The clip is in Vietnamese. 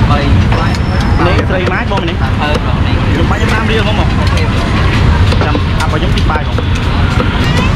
Này Srey mát không này? Dùng bao nhiêu năm riêng không? Trăm, à phải giống tiếp bài không?